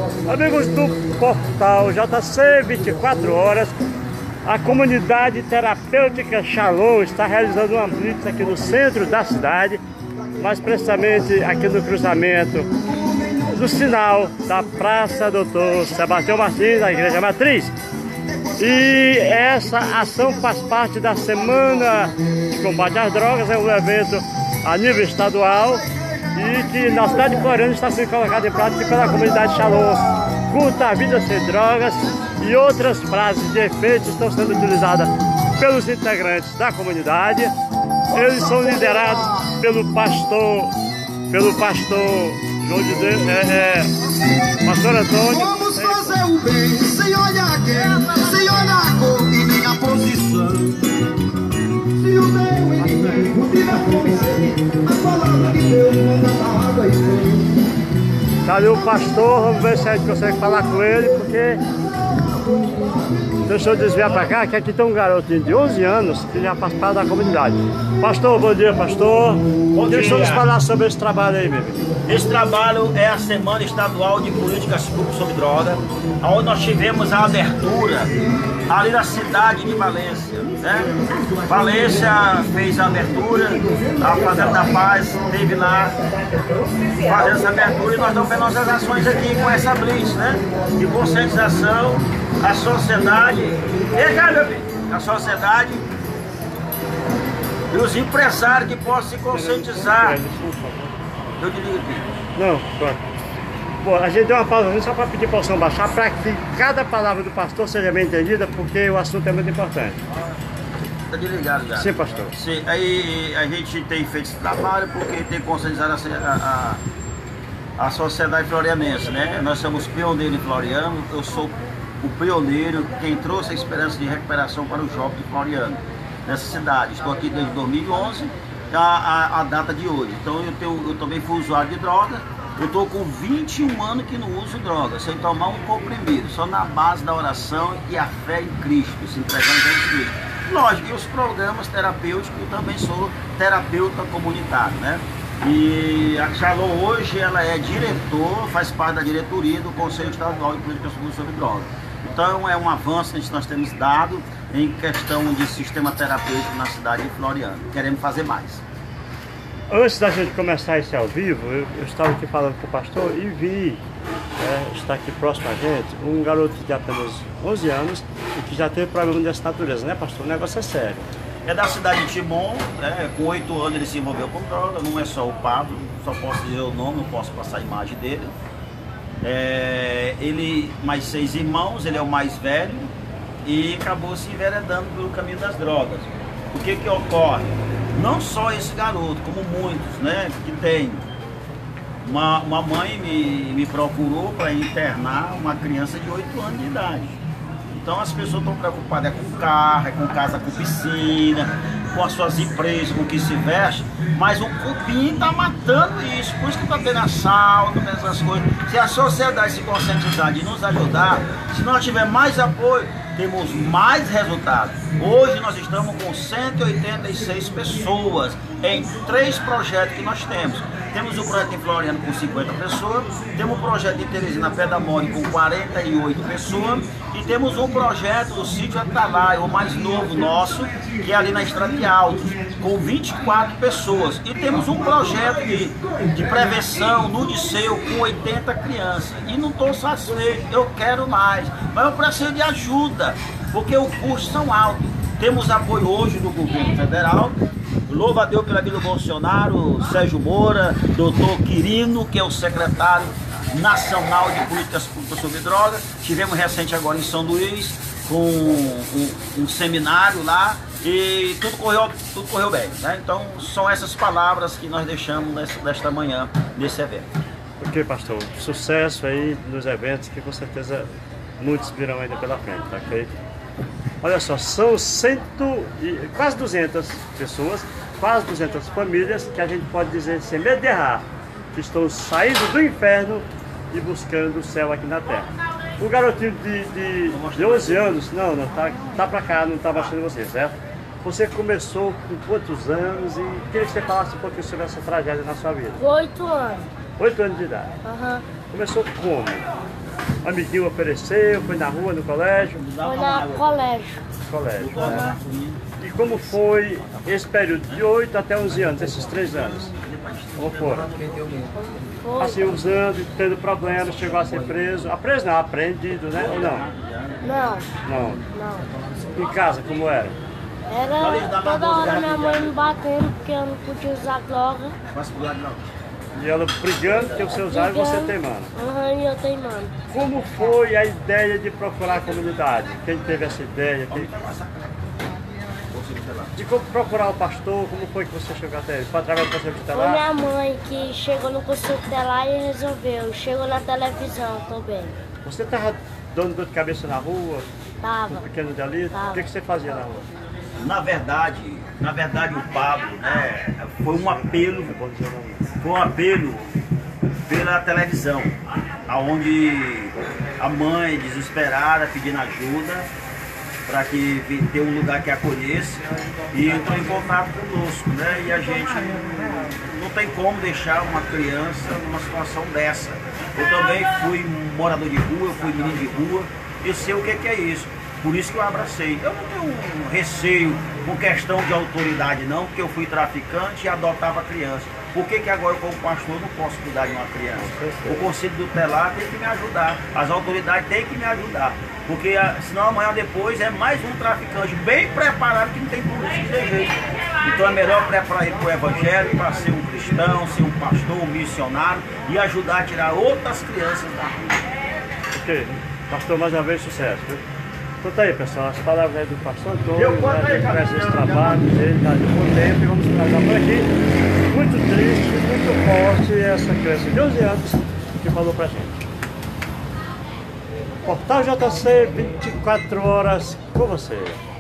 Amigos do portal JC 24 horas, a comunidade terapêutica Shalom está realizando uma blitz aqui no centro da cidade, mais precisamente aqui no cruzamento do sinal da Praça Doutor Sebastião Martins, da Igreja Matriz. E essa ação faz parte da Semana de Combate às Drogas, é um evento a nível estadual e que na cidade de Floriano está sendo colocado em prática pela comunidade Shalom. Curta a vida sem drogas e outras frases de efeito estão sendo utilizadas pelos integrantes da comunidade. Eles são liderados pelo pastor João de Deus, pastor Antônio. Vamos fazer o bem, sem olhar quem, sem olhar a cor e nem a posição. Se o meu inimigo tiver fome, a palavra de Deus manda na água e vem. Tá ali o pastor, vamos ver se a gente consegue falar com ele, porque... Deixa eu desviar para cá, que aqui tem um garotinho de 11 anos que já faz parte da comunidade. Pastor, bom dia, pastor. Bom dia. Deixa eu nos falar sobre esse trabalho aí, bebê. Esse trabalho é a Semana Estadual de Políticas Públicas sobre Droga, onde nós tivemos a abertura ali na cidade de Valência, né? Valência fez a abertura, a Fazenda da Paz esteve lá fazendo essa abertura e nós estamos vendo nossas ações aqui com essa blitz, né? De conscientização, a sociedade, a sociedade e os empresários que possam se conscientizar. Eu desligo aqui. Não, pronto. Bom, a gente deu uma pausa só para pedir para o som baixar, para que cada palavra do pastor seja bem entendida, porque o assunto é muito importante. Está desligado já. Sim, pastor. Sim, aí a gente tem feito esse trabalho porque tem conscientizado a sociedade florianense, né? Nós somos pioneiros em Floriano, eu sou o pioneiro, quem trouxe a esperança de recuperação para o jovem de Floriano, nessa cidade. Estou aqui desde 2011, a data de hoje. Então eu também fui usuário de droga. Eu estou com 21 anos que não uso droga, sem tomar um comprimido, só na base da oração e a fé em Cristo, se entregando a Jesus Cristo. Lógico, e os programas terapêuticos, eu também sou terapeuta comunitário, né? E a Shalom hoje, ela é diretor, faz parte da diretoria do Conselho Estadual de Políticas Públicas sobre Drogas. Então é um avanço que nós temos dado em questão de sistema terapêutico na cidade de Floriano. Queremos fazer mais. Antes da gente começar esse ao vivo, eu estava aqui falando com o pastor e vi, está aqui próximo a gente, um garoto de apenas 11 anos e que já teve problema dessa natureza, né, pastor? O negócio é sério. É da cidade de Timon, né? Com 8 anos ele se envolveu com droga, não é só o Pablo, só posso dizer o nome, não posso passar a imagem dele. Ele, mais 6 irmãos, ele é o mais velho e acabou se enveredando pelo caminho das drogas. O que que ocorre? Não só esse garoto, como muitos, né, que tem. Uma mãe me procurou para internar uma criança de 8 anos de idade. Então as pessoas estão preocupadas com carro, com casa com piscina, com as suas empresas, com o que se veste, mas o cupim está matando isso, por isso que está tendo assalto, essas coisas. Se a sociedade se conscientizar de nos ajudar, se nós tivermos mais apoio, temos mais resultados. Hoje nós estamos com 186 pessoas em 3 projetos que nós temos. Temos o projeto em Floriano com 50 pessoas, temos o projeto em Teresina Pedamone com 48 pessoas e temos um projeto do sítio Atalaia, o mais novo nosso, que é ali na Estrada de Altos, com 24 pessoas. E temos um projeto de prevenção no Liceu com 80 crianças. E não estou satisfeito, eu quero mais, mas eu preciso de ajuda, porque os custos são altos. Temos apoio hoje do governo federal. Louva a Deus pela vida do Bolsonaro, Sérgio Moura, doutor Quirino, que é o secretário nacional de políticas públicas sobre drogas. Tivemos recente agora em São Luís, com um seminário lá, e tudo correu bem, né? Então são essas palavras que nós deixamos nesta manhã, nesse evento. Ok, pastor, sucesso aí nos eventos, que com certeza muitos virão ainda pela frente, tá ok? Olha só, são quase 200 pessoas, quase 200 famílias que a gente pode dizer, sem medo de errar, que estão saindo do inferno e buscando o céu aqui na terra. O garotinho de 11 anos, não, tá pra cá, não tá baixando você, certo? Você começou com quantos anos e queria que você falasse um pouquinho sobre essa tragédia na sua vida? 8 anos. 8 anos de idade. Aham. Começou como? amiguinho ofereceu, foi na rua, no colégio? Foi na colégio. Colégio, né? E como foi esse período de 8 até 11 anos, esses 3 anos? Como foi? Foi. Assim, usando, tendo problemas, chegou a ser preso. Ah, preso não, apreendido, né? Ou não? Não, Não. não. Em casa, como era? Era toda hora minha mãe me batendo porque eu não podia usar droga. E ela brigando porque você usava e você teimando. Aham, e eu teimando. Como foi a ideia de procurar a comunidade? Quem teve essa ideia? De como procurar o pastor? Como foi que você chegou até ele? Foi através do conselho Foi tutelar? minha mãe que chegou no conselho tutelar e resolveu. Chegou na televisão também. Você estava dando dor de cabeça na rua? Tava. Um pequeno delito? Tava. O que você fazia na rua? Na verdade o Pablo, né, foi um apelo pela televisão, aonde a mãe desesperada pedindo ajuda para que ter um lugar que acolhesse e entrou em contato conosco, né? E a gente não tem como deixar uma criança numa situação dessa. Eu também fui morador de rua, eu fui menino de rua, eu sei o que é isso. Por isso que eu abracei. Eu não tenho um receio com questão de autoridade não, porque eu fui traficante e adotava criança. Por que agora, como pastor, não posso cuidar de uma criança? O conselho tutelar tem que me ajudar, as autoridades têm que me ajudar. Porque senão amanhã depois é mais um traficante bem preparado que não tem polícia que tem jeito. Então é melhor preparar ele para o evangelho, para ser um cristão, ser um pastor, um missionário e ajudar a tirar outras crianças da rua. Ok. Pastor, mais uma vez, sucesso. Viu? Então tá aí, pessoal, as palavras aí do pastor Antônio, né, que conhece esse trabalho dele, tá de bom tempo, e vamos tratar por aqui. Muito triste, muito forte essa criança de 11 anos que falou pra gente. Portal JC, 24 horas com você.